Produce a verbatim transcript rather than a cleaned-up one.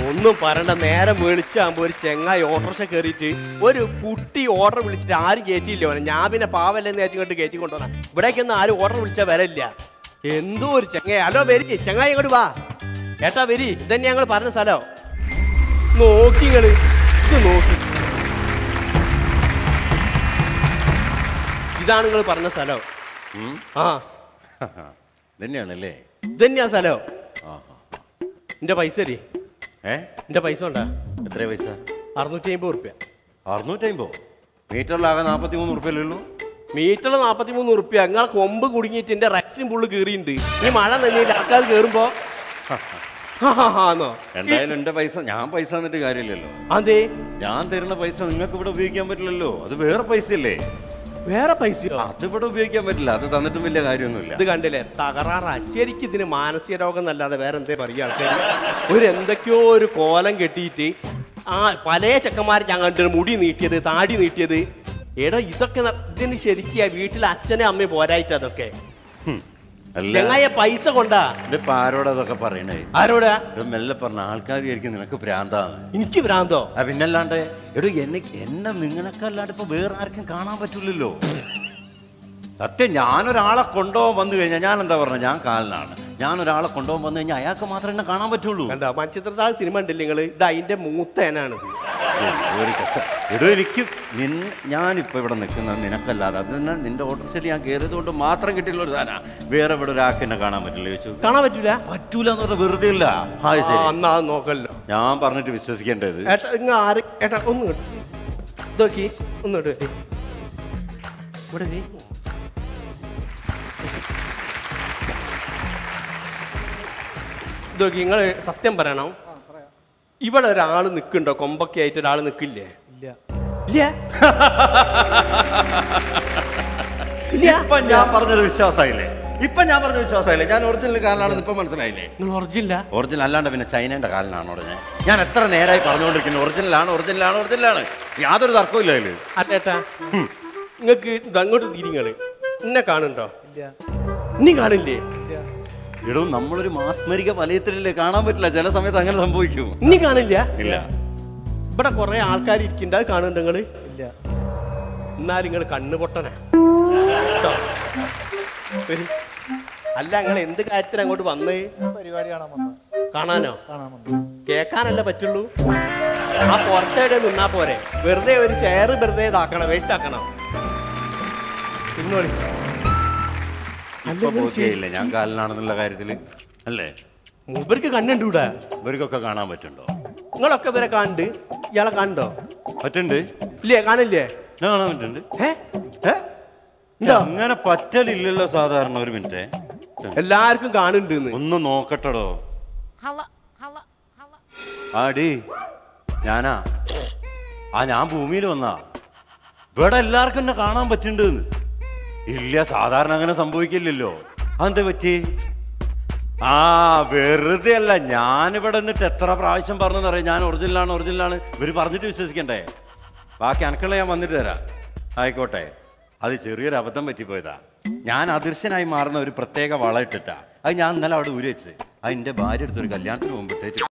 ഒന്നും പറയണ്ട. നേരം വിളിച്ചാകുമ്പോ ഒരു ചെങ്ങായി ഓട്ടോറിക്ഷ കയറിയിട്ട് ഒരു കുട്ടി ഓർഡർ വിളിച്ചിട്ട് ആരും കയറ്റിയില്ല. ഞാൻ പിന്നെ പാവല്ലെന്ന് വെച്ചിട്ട് കയറ്റി കൊണ്ടുവന്ന ഇവിടേക്കൊന്നും ആരും ഓർഡർ വിളിച്ചാൽ വരല്ല. എന്തോ ഒരു ചെങ്ങായി. ഹലോ വരി ചെങ്ങായി ഇങ്ങോട്ട് വാ. ഏട്ടാ വരി, ഇതന്നെ ഞങ്ങൾ പറഞ്ഞ സ്ഥലം. നോക്കി നിങ്ങള് ഇത് നോക്കി, ഇതാണ് നിങ്ങൾ പറഞ്ഞ സ്ഥലം. ആ തന്നെയാണല്ലേ? ഇതന്നെയാ സ്ഥലം. എന്റെ പൈസ തരി. ഏ എന്റെ പൈസ ഉണ്ടാ? എത്ര പൈസ? അറുന്നൂറ്റി അമ്പത് റുപ്യ. അറുന്നൂറ്റി അമ്പത്? മീറ്ററിലാകെ നാപ്പത്തി മൂന്ന് റുപ്യല്ലേ ഉള്ളൂ. മീറ്ററിൽ നാപ്പത്തി മൂന്ന് റുപ്യ. നിങ്ങളെ കൊമ്പ് കുടുങ്ങിയിട്ട് എന്റെ റക്സിൻ പുള്ള് കീറിയിട്ടുണ്ട്. ഈ മഴ നനഞ്ഞിട്ട് ആൾക്കാർ കയറുമ്പോ എന്തായാലും എന്റെ പൈസ ഞാൻ പൈസ തന്നിട്ട് കാര്യമില്ലല്ലോ. അതെ, ഞാൻ തരുന്ന പൈസ നിങ്ങൾക്ക് ഇവിടെ ഉപയോഗിക്കാൻ പറ്റില്ലല്ലോ. അത് വേറെ പൈസ അല്ലേ? വേറെ പൈസയോ? അത് ഇവിടെ ഉപയോഗിക്കാൻ പറ്റില്ല. അത് തന്നിട്ടും വലിയ കാര്യമൊന്നുമില്ല. ഇത് കണ്ടില്ലേ, തകരാറാ. ശരിക്കും ഇതിന് മാനസിക രോഗം എന്നല്ലാതെ വേറെ എന്തേ പറയുക ആൾക്കാർ. ഒരു എന്തൊക്കെയോ ഒരു കോലം കെട്ടിയിട്ട് ആ പല ചെക്കന്മാർ ഞാൻ കണ്ടിട്ട് മുടി നീട്ടിയത്, താടി നീട്ടിയത്. എടോ ഇതൊക്കെ ഇതിന് ശരിക്കും വീട്ടിൽ അച്ഛനും അമ്മയും പോരായിട്ട് അതൊക്കെ ചെങ്ങായ പൈസ കൊണ്ടാ. ഇതിപ്പോ ആരോടാ അതൊക്കെ പറയണേ? ആരോടാ? മെല്ലെ പറഞ്ഞ ആൾക്കാർ വിചാരിക്കും നിനക്ക് ഭ്രാന്താണ്. എനിക്ക് ഭ്രാന്തോ? പിന്നല്ലാണ്ട് എടോ എന്നെ എന്നെ നിങ്ങളൊക്കെ അല്ലാണ്ട് ഇപ്പൊ വേറെ ആർക്കും കാണാൻ പറ്റൂലല്ലോ. സത്യം, ഞാനൊരാളെ കൊണ്ടുപോകാൻ വന്നു കഴിഞ്ഞാൽ ഞാൻ എന്താ പറഞ്ഞ, ഞാൻ കാലിനാണ്. ഞാൻ ഒരാളെ കൊണ്ടുപോകാൻ വന്നു കഴിഞ്ഞാൽ അയാൾക്ക് മാത്രമേ എന്നെ കാണാൻ പറ്റുള്ളൂ. കണ്ടോ മൺചിത്രത്താഴ് സിനിമ ഉണ്ടല്ലേ നിങ്ങൾ? ഇത് അതിന്റെ മൂത്തേനാണിത്. എടോ എനിക്ക് നിന്നെ ഞാനിപ്പോൾ ഇവിടെ നിൽക്കുന്നത് നിനക്കല്ലാതെ അത് തന്നെ നിന്റെ ഓട്ടോറിക്ഷയിൽ ഞാൻ കയറിയത് കൊണ്ട് മാത്രം കിട്ടിയുള്ള ഒരു സാധന. വേറെ ഇവിടെ ഒരാൾക്ക് എന്നെ കാണാൻ പറ്റില്ല. ചോദിച്ചു കാണാൻ പറ്റൂല? പറ്റൂല എന്ന് പറഞ്ഞാൽ വെറുതെ ഇല്ല. എന്നാ നോക്കല്ലോ, ഞാൻ പറഞ്ഞിട്ട് വിശ്വസിക്കേണ്ടത്. ഏട്ടാ ഇങ്ങ ആര് ഏട്ടാ ഒന്ന് നോക്കി ഒന്നോട്ട് ഇവിടെ ഇതൊക്കെ നിങ്ങള് സത്യം പറയണം. ഇവിടെ ഒരാള് നിൽക്കുന്നുണ്ടോ? കൊമ്പൊക്കെ ആയിട്ട് ഒരാൾ നിൽക്കില്ലേ? ഇപ്പൊ ഞാൻ പറഞ്ഞത് വിശ്വാസമായില്ലേ? ഇപ്പൊ ഞാൻ പറഞ്ഞ വിശ്വാസമായില്ലേ? ഞാൻ ഒറിജിനൽ കാലിനാണെന്ന് ഇപ്പൊ മനസ്സിലായില്ലേ? ഒറിജിനൽ ഒറിജിനൽ അല്ലാണ്ട് പിന്നെ ചൈനയുടെ കാലിനാണോ ഞാൻ? ഞാൻ എത്ര നേരമായി പറഞ്ഞുകൊണ്ടിരിക്കുന്നു ഒറിജിനലാണ് ഒറിജിനലാണ് ഒറിജിനലാണ്. യാതൊരു തർക്കവും ഇല്ല അതില്. അല്ലേട്ടാ നിങ്ങക്ക് അങ്ങോട്ട് തിരിങ്ങള് എന്നെ കാണുന്നുണ്ടോ? നീ കാണില്ലേ? എടോ നമ്മളൊരു മാസ്മരിക വലയത്തിലല്ലേ, കാണാൻ പറ്റില്ല. ചില സമയത്ത് അങ്ങനെ സംഭവിക്കും. നീ കാണില്ല? ഇല്ല. ഇവിടെ കൊറേ ആൾക്കാർ ഇരിക്കണ്ട, കാണുന്നുണ്ട് നിങ്ങള്? ഇല്ല. എന്നാലും നിങ്ങള് കണ്ണു പൊട്ടനാ. അല്ല നിങ്ങൾ എന്ത് കാര്യത്തിന് അങ്ങോട്ട് വന്നേ? പരിപാടി കാണാനോ? കേക്കാനല്ല പറ്റുള്ളൂ. ആ പുറത്തേടെ നിന്നാ പോരെ. വെറുതെ ഒരു ചെയർ വെറുതെ ഇതാക്കണം, വേസ്റ്റ് ആക്കണം. പിന്നോളി ഇല്ല ഞാൻ കാലിനാണെന്നുള്ള കാര്യത്തില് അല്ലേ? മൂപ്പർക്ക് കണ്ണുണ്ടൂടാ? ഇവർക്കൊക്കെ കാണാൻ പറ്റുണ്ടോ? നിങ്ങളൊക്കെ ഇവരെ കാണുന്നുണ്ട്. ഇയാളെ കാണുണ്ടോ? പറ്റുണ്ട്. ഇല്ലേ? കാണില്ലേ? കാണാൻ പറ്റുന്നുണ്ട്. അങ്ങനെ പറ്റലില്ലല്ലോ സാധാരണ. ഒരു മിനിറ്റ്, എല്ലാവർക്കും കാണുന്നുണ്ട്. ഒന്ന് നോക്കട്ടടോ. ആടി ഞാനാ ആ ഞാൻ ഭൂമിയിൽ വന്നാ. ഇവിടെ എല്ലാവർക്കും എന്നെ കാണാൻ പറ്റുന്നുണ്ട്. ഇല്ല, സാധാരണ അങ്ങനെ സംഭവിക്കില്ലല്ലോ. അതെന്താ പറ്റി? ആ വെറുതെ അല്ല, ഞാനിവിടെ നിന്നിട്ട് എത്ര പ്രാവശ്യം പറഞ്ഞെന്ന് അറിയാം ഞാൻ ഒറിജിനലാണ് ഒറിജിനലാണ്. ഇവർ പറഞ്ഞിട്ട് വിശ്വസിക്കണ്ടേ? ബാക്കി അനക്കുള്ള ഞാൻ വന്നിട്ട് തരാം. ആയിക്കോട്ടെ, അത് ചെറിയൊരു അബദ്ധം പറ്റിപ്പോയതാ. ഞാൻ അദൃശ്യനായി മാറുന്ന ഒരു പ്രത്യേക വള ഇട്ടിട്ടാ. അത് ഞാൻ ഇന്നലെ അവിടെ ഊരി വെച്ച്. അത് എൻ്റെ ഭാര്യ എടുത്തൊരു കല്യാണത്തിന് മുമ്പിട്ടേച്ച്